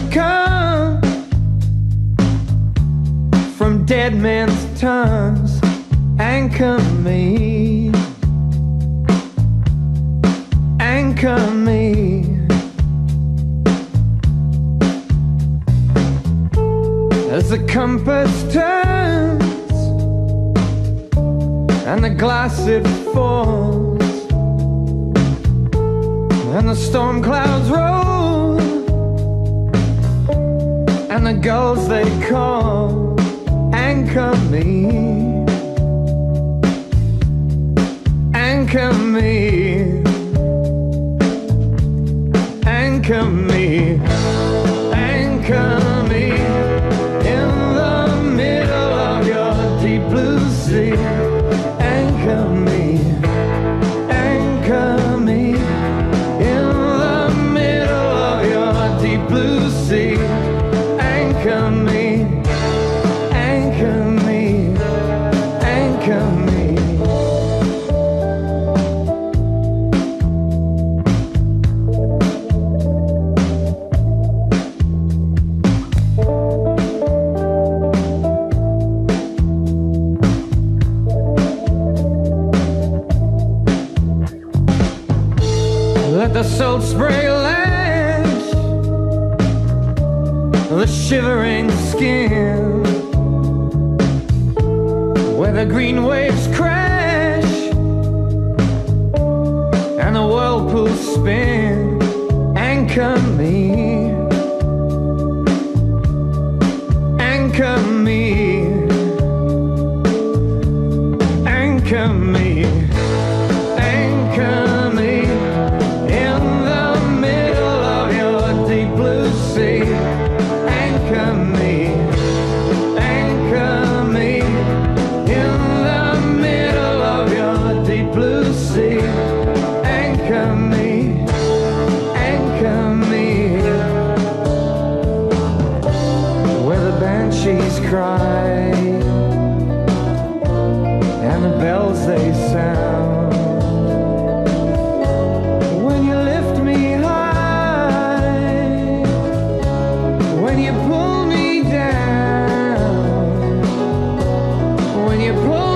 come from dead men's tongues. Anchor me, anchor me. As the compass turns and the glass it falls and the storm clouds roll and the gulls they call. Anchor me, anchor me, anchor me, anchor me in the middle of your deep blue sea. Anchor me, anchor me in the middle of your deep blue sea. Anchor me, anchor me, anchor me. Let the salt spray lash the shivering skin where the green waves crash and the whirlpools spin. Anchor me, anchor me, anchor me, anchor me in the middle of your deep blue sea. Anchor me, anchor me in the middle of your deep blue sea. Anchor me, anchor me where the banshees cry and the bells they sound. When you lift me high, when you pull me down, when you pull